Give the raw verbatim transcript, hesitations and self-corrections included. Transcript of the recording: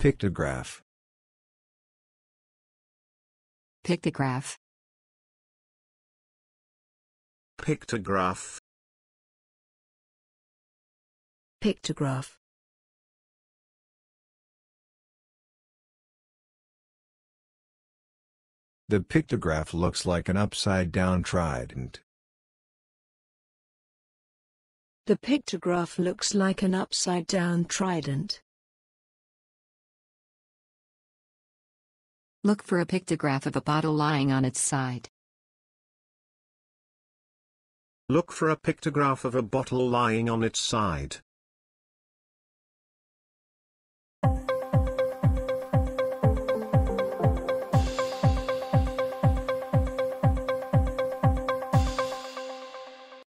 Pictograph. Pictograph. Pictograph. Pictograph. The pictograph looks like an upside-down trident. The pictograph looks like an upside-down trident. Look for a pictograph of a bottle lying on its side. Look for a pictograph of a bottle lying on its side.